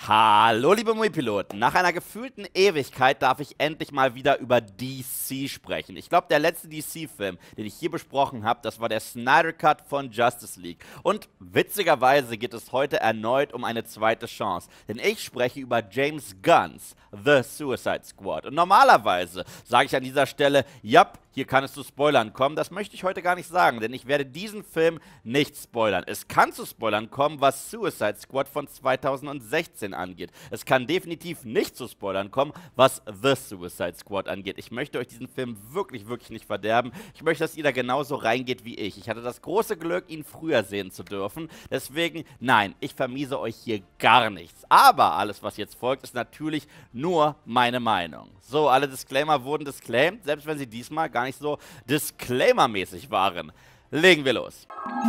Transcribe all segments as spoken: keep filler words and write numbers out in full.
Hallo liebe Muipiloten, nach einer gefühlten Ewigkeit darf ich endlich mal wieder über D C sprechen. Ich glaube, der letzte D C-Film, den ich hier besprochen habe, das war der Snyder Cut von Justice League. Und witzigerweise geht es heute erneut um eine zweite Chance, denn ich spreche über James Gunn's The Suicide Squad. Und normalerweise sage ich an dieser Stelle, japp, hier kann es zu Spoilern kommen. Das möchte ich heute gar nicht sagen, denn ich werde diesen Film nicht spoilern. Es kann zu Spoilern kommen, was Suicide Squad von zweitausendsechzehn angeht. Es kann definitiv nicht zu Spoilern kommen, was The Suicide Squad angeht. Ich möchte euch diesen Film wirklich, wirklich nicht verderben. Ich möchte, dass ihr da genauso reingeht wie ich. Ich hatte das große Glück, ihn früher sehen zu dürfen. Deswegen, nein, ich vermiese euch hier gar nichts. Aber alles, was jetzt folgt, ist natürlich nur meine Meinung. So, alle Disclaimer wurden disclaimed, selbst wenn sie diesmal gar nicht so Disclaimer-mäßig waren. Legen wir los.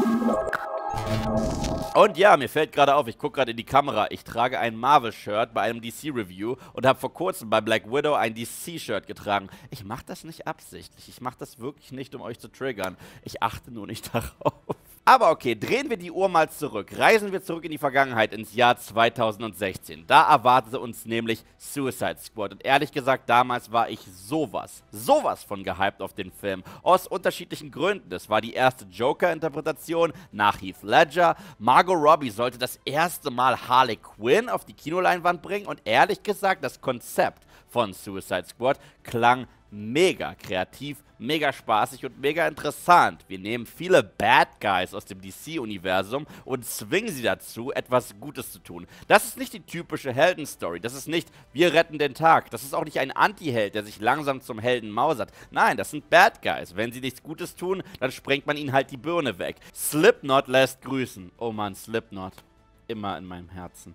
Und ja, mir fällt gerade auf, ich gucke gerade in die Kamera, ich trage ein Marvel-Shirt bei einem D C-Review und habe vor kurzem bei Black Widow ein D C-Shirt getragen. Ich mache das nicht absichtlich, ich mache das wirklich nicht, um euch zu triggern. Ich achte nur nicht darauf. Aber okay, drehen wir die Uhr mal zurück. Reisen wir zurück in die Vergangenheit, ins Jahr zweitausendsechzehn. Da erwartete uns nämlich Suicide Squad. Und ehrlich gesagt, damals war ich sowas, sowas von gehypt auf den Film. Aus unterschiedlichen Gründen. Es war die erste Joker-Interpretation nach Heath Ledger. Margot Robbie sollte das erste Mal Harley Quinn auf die Kinoleinwand bringen. Und ehrlich gesagt, das Konzept von Suicide Squad klang mega kreativ, mega spaßig und mega interessant. Wir nehmen viele Bad Guys aus dem D C-Universum und zwingen sie dazu, etwas Gutes zu tun. Das ist nicht die typische Heldenstory. Das ist nicht, wir retten den Tag. Das ist auch nicht ein Anti-Held, der sich langsam zum Helden mausert. Nein, das sind Bad Guys. Wenn sie nichts Gutes tun, dann sprengt man ihnen halt die Birne weg. Slipknot lässt grüßen. Oh Mann, Slipknot. Immer in meinem Herzen.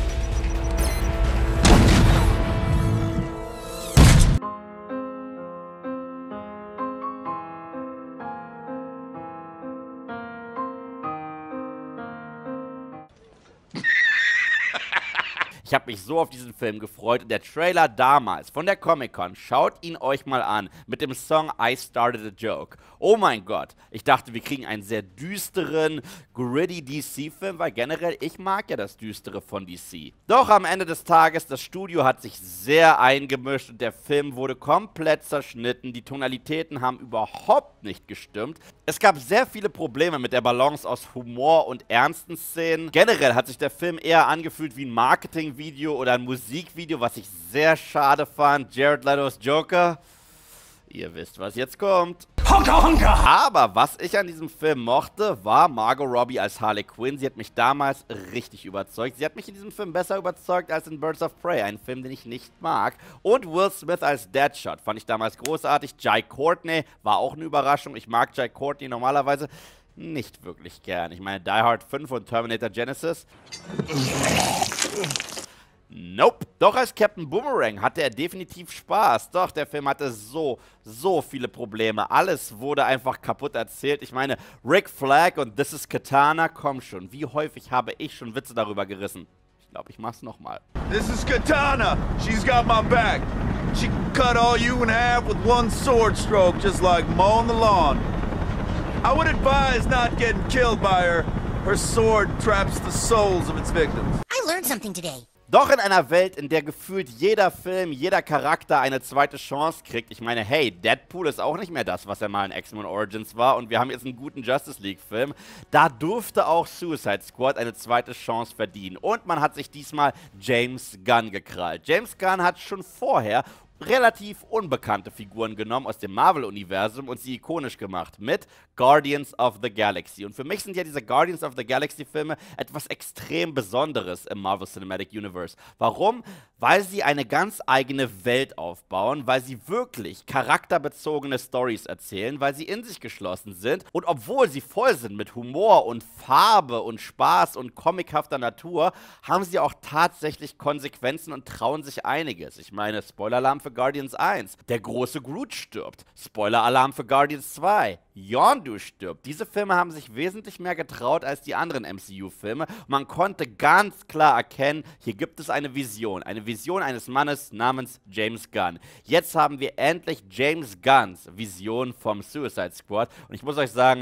Ich habe mich so auf diesen Film gefreut und der Trailer damals von der Comic-Con, schaut ihn euch mal an, mit dem Song I Started a Joke. Oh mein Gott, ich dachte, wir kriegen einen sehr düsteren, gritty D C-Film, weil generell, ich mag ja das Düstere von D C. Doch am Ende des Tages, das Studio hat sich sehr eingemischt und der Film wurde komplett zerschnitten. Die Tonalitäten haben überhaupt nicht gestimmt. Es gab sehr viele Probleme mit der Balance aus Humor und ernsten Szenen. Generell hat sich der Film eher angefühlt wie ein Marketingvideo oder ein Musikvideo, was ich sehr schade fand. Jared Leto's Joker, ihr wisst, was jetzt kommt. Honka, honka. Aber was ich an diesem Film mochte, war Margot Robbie als Harley Quinn. Sie hat mich damals richtig überzeugt. Sie hat mich in diesem Film besser überzeugt als in Birds of Prey, einen Film, den ich nicht mag. Und Will Smith als Deadshot fand ich damals großartig. Jai Courtney war auch eine Überraschung. Ich mag Jai Courtney normalerweise nicht wirklich gern. Ich meine, Die Hard fünf und Terminator Genesis. Nope. Doch als Captain Boomerang hatte er definitiv Spaß. Doch, der Film hatte so, so viele Probleme. Alles wurde einfach kaputt erzählt. Ich meine, Rick Flag und This is Katana, komm schon. Wie häufig habe ich schon Witze darüber gerissen? Ich glaube, ich mach's nochmal. This is Katana. She's got my back. She can cut all you in half with one sword stroke, just like mowing the lawn. I would advise not getting killed by her. Her sword traps the souls of its victims. I learned something today. Doch in einer Welt, in der gefühlt jeder Film, jeder Charakter eine zweite Chance kriegt. Ich meine, hey, Deadpool ist auch nicht mehr das, was er mal in X-Men Origins war. Und wir haben jetzt einen guten Justice League-Film. Da durfte auch Suicide Squad eine zweite Chance verdienen. Und man hat sich diesmal James Gunn gekrallt. James Gunn hat schon vorher relativ unbekannte Figuren genommen aus dem Marvel-Universum und sie ikonisch gemacht mit Guardians of the Galaxy. Und für mich sind ja diese Guardians of the Galaxy-Filme etwas extrem Besonderes im Marvel Cinematic Universe. Warum? Weil sie eine ganz eigene Welt aufbauen, weil sie wirklich charakterbezogene Stories erzählen, weil sie in sich geschlossen sind und obwohl sie voll sind mit Humor und Farbe und Spaß und comichafter Natur, haben sie auch tatsächlich Konsequenzen und trauen sich einiges. Ich meine, Spoiler-Alarm für Guardians eins. Der große Groot stirbt. Spoiler-Alarm für Guardians zwei. Yondu stirbt. Diese Filme haben sich wesentlich mehr getraut als die anderen M C U-Filme. Man konnte ganz klar erkennen, hier gibt es eine Vision. Eine Vision eines Mannes namens James Gunn. Jetzt haben wir endlich James Gunns Vision vom Suicide Squad. Und ich muss euch sagen,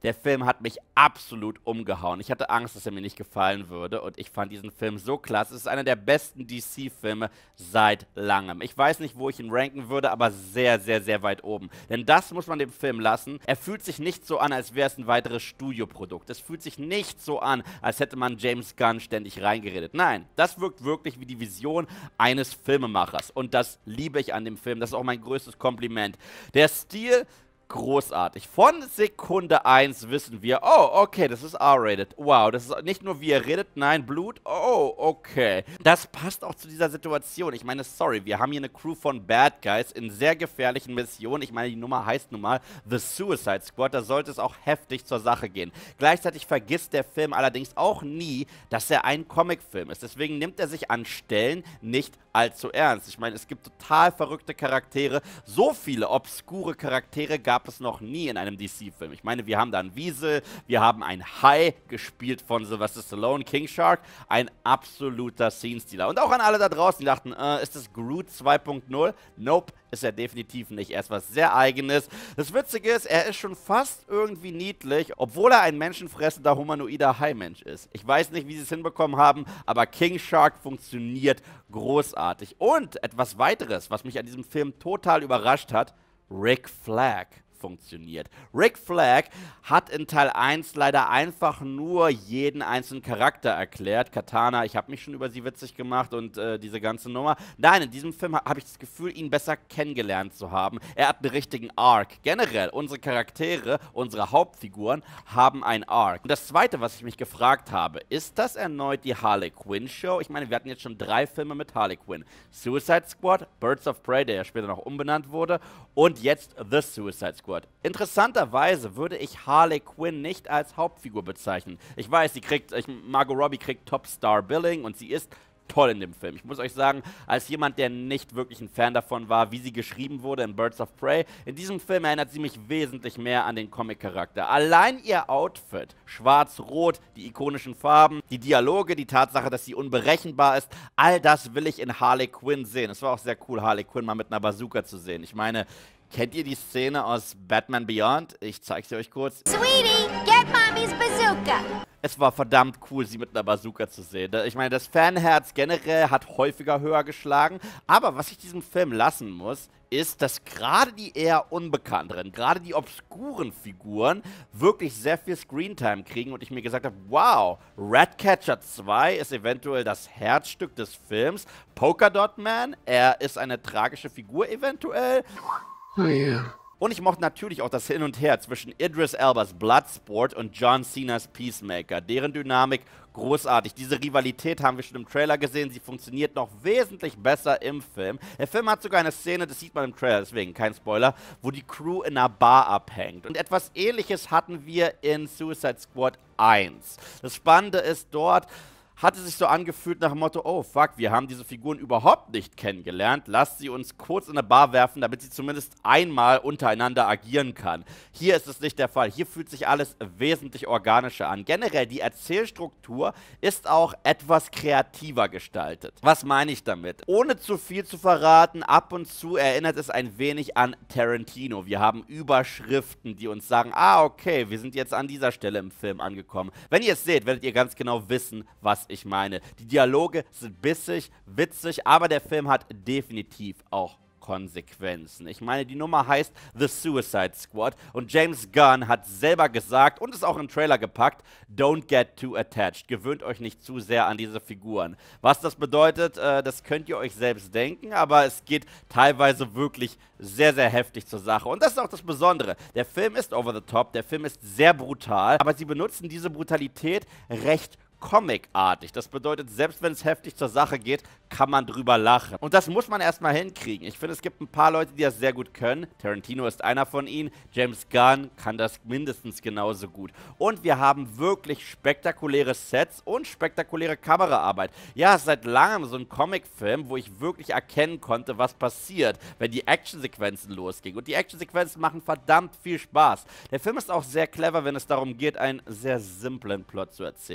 Der Film hat mich absolut umgehauen. Ich hatte Angst, dass er mir nicht gefallen würde und ich fand diesen Film so klasse. Es ist einer der besten D C-Filme seit langem. Ich weiß nicht, wo ich ihn ranken würde, aber sehr, sehr, sehr weit oben. Denn das muss man dem Film lassen. Er fühlt sich nicht so an, als wäre es ein weiteres Studioprodukt. Es fühlt sich nicht so an, als hätte man James Gunn ständig reingeredet. Nein, das wirkt wirklich wie die Vision eines Filmemachers. Und das liebe ich an dem Film. Das ist auch mein größtes Kompliment. Der Stil... großartig. Von Sekunde eins wissen wir, oh, okay, das ist R-rated. Wow, das ist nicht nur wie er redet, nein, Blut. Oh, okay. Das passt auch zu dieser Situation. Ich meine, sorry, wir haben hier eine Crew von Bad Guys in sehr gefährlichen Missionen. Ich meine, die Nummer heißt nun mal The Suicide Squad. Da sollte es auch heftig zur Sache gehen. Gleichzeitig vergisst der Film allerdings auch nie, dass er ein Comicfilm ist. Deswegen nimmt er sich an Stellen nicht allzu ernst. Ich meine, es gibt total verrückte Charaktere. So viele obskure Charaktere gab es noch nie in einem D C-Film. Ich meine, wir haben da einen Wiesel, wir haben einen Hai, gespielt von Sylvester Stallone, King Shark, ein absoluter Scene-Stealer. Und auch an alle da draußen, die dachten, äh, ist das Groot zwei Punkt null? Nope, ist er definitiv nicht. Er ist was sehr Eigenes. Das Witzige ist, er ist schon fast irgendwie niedlich, obwohl er ein menschenfressender, humanoider Hai-Mensch ist. Ich weiß nicht, wie sie es hinbekommen haben, aber King Shark funktioniert großartig. Und etwas weiteres, was mich an diesem Film total überrascht hat, Rick Flag funktioniert. Rick Flag hat in Teil eins leider einfach nur jeden einzelnen Charakter erklärt. Katana, ich habe mich schon über sie witzig gemacht und äh, diese ganze Nummer. Nein, in diesem Film ha habe ich das Gefühl, ihn besser kennengelernt zu haben. Er hat einen richtigen Arc. Generell, unsere Charaktere, unsere Hauptfiguren haben einen Arc. Und das Zweite, was ich mich gefragt habe, ist das erneut die Harley Quinn Show? Ich meine, wir hatten jetzt schon drei Filme mit Harley Quinn. Suicide Squad, Birds of Prey, der ja später noch umbenannt wurde, und jetzt The Suicide Squad. Interessanterweise würde ich Harley Quinn nicht als Hauptfigur bezeichnen. Ich weiß, sie kriegt, ich, Margot Robbie kriegt Top-Star-Billing und sie ist toll in dem Film. Ich muss euch sagen, als jemand, der nicht wirklich ein Fan davon war, wie sie geschrieben wurde in Birds of Prey, in diesem Film erinnert sie mich wesentlich mehr an den Comic-Charakter. Allein ihr Outfit, schwarz-rot, die ikonischen Farben, die Dialoge, die Tatsache, dass sie unberechenbar ist, all das will ich in Harley Quinn sehen. Es war auch sehr cool, Harley Quinn mal mit einer Bazooka zu sehen. Ich meine, kennt ihr die Szene aus Batman Beyond? Ich zeige sie euch kurz. Sweetie, get mommy's bazooka. Es war verdammt cool, sie mit einer Bazooka zu sehen. Ich meine, das Fanherz generell hat häufiger höher geschlagen. Aber was ich diesem Film lassen muss, ist, dass gerade die eher unbekannteren, gerade die obskuren Figuren wirklich sehr viel Screentime kriegen und ich mir gesagt habe, wow, Ratcatcher zwei ist eventuell das Herzstück des Films. Polka Dot Man, er ist eine tragische Figur eventuell. Oh yeah. Und ich mochte natürlich auch das Hin und Her zwischen Idris Elbas Bloodsport und John Cenas Peacemaker. Deren Dynamik großartig. Diese Rivalität haben wir schon im Trailer gesehen. Sie funktioniert noch wesentlich besser im Film. Der Film hat sogar eine Szene, das sieht man im Trailer, deswegen kein Spoiler, wo die Crew in einer Bar abhängt. Und etwas Ähnliches hatten wir in Suicide Squad eins. Das Spannende ist dort, hatte sich so angefühlt nach dem Motto, oh fuck, wir haben diese Figuren überhaupt nicht kennengelernt, lasst sie uns kurz in eine Bar werfen, damit sie zumindest einmal untereinander agieren kann. Hier ist es nicht der Fall, hier fühlt sich alles wesentlich organischer an. Generell, die Erzählstruktur ist auch etwas kreativer gestaltet. Was meine ich damit? Ohne zu viel zu verraten, ab und zu erinnert es ein wenig an Tarantino. Wir haben Überschriften, die uns sagen, ah okay, wir sind jetzt an dieser Stelle im Film angekommen. Wenn ihr es seht, werdet ihr ganz genau wissen, was ich meine. Die Dialoge sind bissig, witzig, aber der Film hat definitiv auch Konsequenzen. Ich meine, die Nummer heißt The Suicide Squad und James Gunn hat selber gesagt und es auch im Trailer gepackt, don't get too attached. Gewöhnt euch nicht zu sehr an diese Figuren. Was das bedeutet, äh, das könnt ihr euch selbst denken, aber es geht teilweise wirklich sehr, sehr heftig zur Sache. Und das ist auch das Besondere. Der Film ist over the top, der Film ist sehr brutal, aber sie benutzen diese Brutalität recht comicartig. Das bedeutet, selbst wenn es heftig zur Sache geht, kann man drüber lachen. Und das muss man erstmal hinkriegen. Ich finde, es gibt ein paar Leute, die das sehr gut können. Tarantino ist einer von ihnen. James Gunn kann das mindestens genauso gut. Und wir haben wirklich spektakuläre Sets und spektakuläre Kameraarbeit. Ja, es ist seit langem so ein Comicfilm, wo ich wirklich erkennen konnte, was passiert, wenn die Actionsequenzen losgingen. Und die Actionsequenzen machen verdammt viel Spaß. Der Film ist auch sehr clever, wenn es darum geht, einen sehr simplen Plot zu erzählen. Der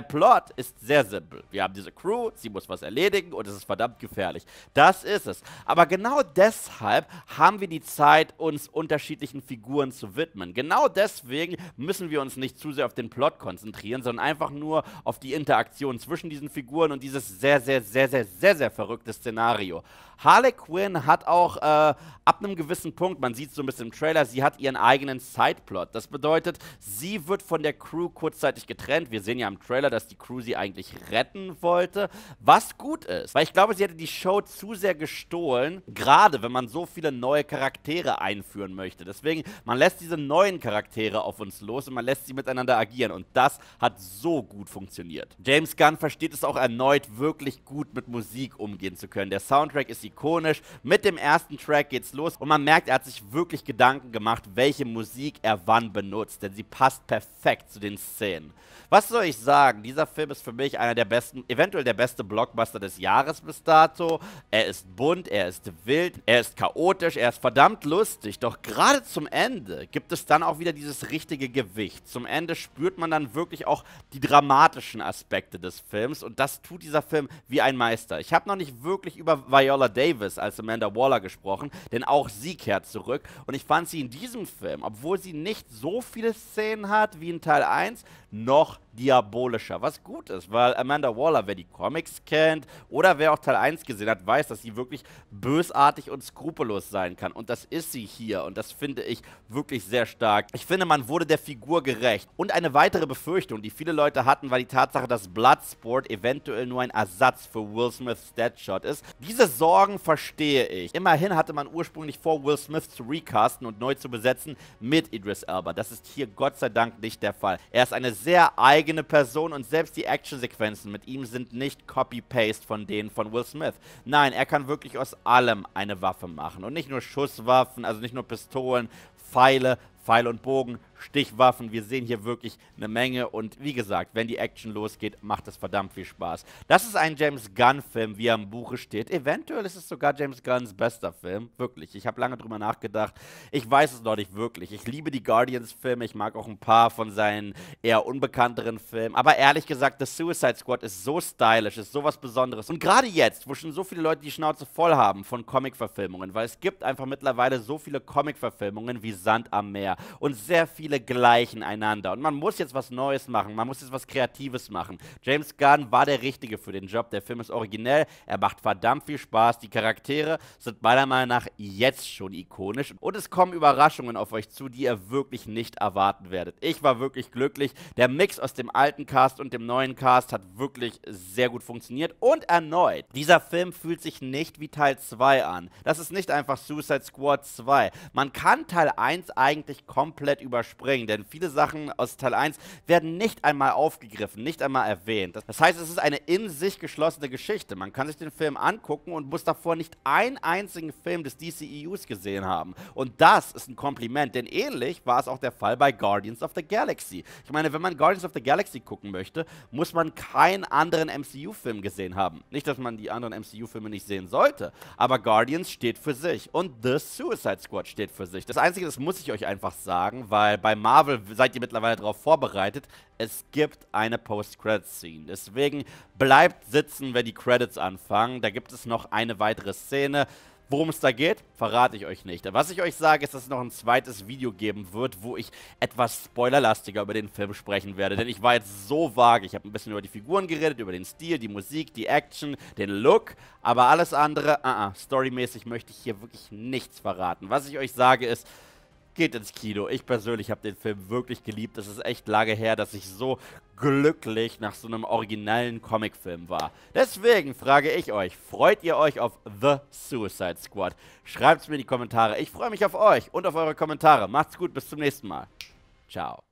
Plot ist sehr simpel. Wir haben diese Crew, sie muss was erledigen und es ist verdammt gefährlich. Das ist es. Aber genau deshalb haben wir die Zeit, uns unterschiedlichen Figuren zu widmen. Genau deswegen müssen wir uns nicht zu sehr auf den Plot konzentrieren, sondern einfach nur auf die Interaktion zwischen diesen Figuren und dieses sehr, sehr, sehr, sehr, sehr, sehr verrückte Szenario. Harley Quinn hat auch äh, ab einem gewissen Punkt, man sieht es so ein bisschen im Trailer, sie hat ihren eigenen Sideplot. Das bedeutet, sie wird von der Crew kurzzeitig getrennt. Wir sehen ja im Trailer, dass die Crew sie eigentlich retten wollte, was gut ist. Weil ich glaube, sie hätte die Show zu sehr gestohlen, gerade wenn man so viele neue Charaktere einführen möchte. Deswegen, man lässt diese neuen Charaktere auf uns los und man lässt sie miteinander agieren. Und das hat so gut funktioniert. James Gunn versteht es auch erneut, wirklich gut mit Musik umgehen zu können. Der Soundtrack ist ikonisch. Mit dem ersten Track geht's los und man merkt, er hat sich wirklich Gedanken gemacht, welche Musik er wann benutzt, denn sie passt perfekt zu den Szenen. Was soll ich sagen? Dieser Film ist für mich einer der besten, eventuell der beste Blockbuster des Jahres bis dato. Er ist bunt, er ist wild, er ist chaotisch, er ist verdammt lustig, doch gerade zum Ende gibt es dann auch wieder dieses richtige Gewicht. Zum Ende spürt man dann wirklich auch die dramatischen Aspekte des Films und das tut dieser Film wie ein Meister. Ich habe noch nicht wirklich über Viola Davis als Amanda Waller gesprochen, denn auch sie kehrt zurück und ich fand sie in diesem Film, obwohl sie nicht so viele Szenen hat wie in Teil eins, noch diabolischer, was gut ist, weil Amanda Waller, wer die Comics kennt oder wer auch Teil eins gesehen hat, weiß, dass sie wirklich bösartig und skrupellos sein kann und das ist sie hier und das finde ich wirklich sehr stark. Ich finde, man wurde der Figur gerecht und eine weitere Befürchtung, die viele Leute hatten, war die Tatsache, dass Bloodsport eventuell nur ein Ersatz für Will Smiths Deadshot ist. Diese Sorgen verstehe ich. Immerhin hatte man ursprünglich vor, Will Smith zu recasten und neu zu besetzen mit Idris Elba. Das ist hier Gott sei Dank nicht der Fall. Er ist eine sehr eigene Person und selbst die Actionsequenzen mit ihm sind nicht Copy-Paste von denen von Will Smith. Nein, er kann wirklich aus allem eine Waffe machen und nicht nur Schusswaffen, also nicht nur Pistolen, Pfeile, Pfeil und Bogen, Stichwaffen. Wir sehen hier wirklich eine Menge und wie gesagt, wenn die Action losgeht, macht es verdammt viel Spaß. Das ist ein James Gunn-Film, wie er im Buche steht. Eventuell ist es sogar James Gunns bester Film. Wirklich. Ich habe lange drüber nachgedacht. Ich weiß es noch nicht wirklich. Ich liebe die Guardians-Filme. Ich mag auch ein paar von seinen eher unbekannteren Filmen. Aber ehrlich gesagt, The Suicide Squad ist so stylisch, ist sowas Besonderes. Und gerade jetzt, wo schon so viele Leute die Schnauze voll haben von Comic-Verfilmungen, weil es gibt einfach mittlerweile so viele Comic-Verfilmungen wie Sand am Meer und sehr viele gleichen einander. Und man muss jetzt was Neues machen, man muss jetzt was Kreatives machen. James Gunn war der Richtige für den Job. Der Film ist originell, er macht verdammt viel Spaß. Die Charaktere sind meiner Meinung nach jetzt schon ikonisch. Und es kommen Überraschungen auf euch zu, die ihr wirklich nicht erwarten werdet. Ich war wirklich glücklich. Der Mix aus dem alten Cast und dem neuen Cast hat wirklich sehr gut funktioniert. Und erneut, dieser Film fühlt sich nicht wie Teil zwei an. Das ist nicht einfach Suicide Squad zwei. Man kann Teil eins eigentlich komplett überspringen, denn viele Sachen aus Teil eins werden nicht einmal aufgegriffen, nicht einmal erwähnt. Das heißt, es ist eine in sich geschlossene Geschichte. Man kann sich den Film angucken und muss davor nicht einen einzigen Film des D C E Us gesehen haben. Und das ist ein Kompliment, denn ähnlich war es auch der Fall bei Guardians of the Galaxy. Ich meine, wenn man Guardians of the Galaxy gucken möchte, muss man keinen anderen M C U-Film gesehen haben. Nicht, dass man die anderen M C U-Filme nicht sehen sollte, aber Guardians steht für sich und The Suicide Squad steht für sich. Das Einzige, das muss ich euch einfach sagen, weil bei Marvel seid ihr mittlerweile darauf vorbereitet, es gibt eine Post-Credits-Scene. Deswegen bleibt sitzen, wenn die Credits anfangen. Da gibt es noch eine weitere Szene. Worum es da geht, verrate ich euch nicht. Was ich euch sage, ist, dass es noch ein zweites Video geben wird, wo ich etwas spoilerlastiger über den Film sprechen werde. Denn ich war jetzt so vage. Ich habe ein bisschen über die Figuren geredet, über den Stil, die Musik, die Action, den Look. Aber alles andere, uh -uh, storymäßig möchte ich hier wirklich nichts verraten. Was ich euch sage ist, geht ins Kino. Ich persönlich habe den Film wirklich geliebt. Es ist echt lange her, dass ich so glücklich nach so einem originellen Comicfilm war. Deswegen frage ich euch, freut ihr euch auf The Suicide Squad? Schreibt es mir in die Kommentare. Ich freue mich auf euch und auf eure Kommentare. Macht's gut, bis zum nächsten Mal. Ciao.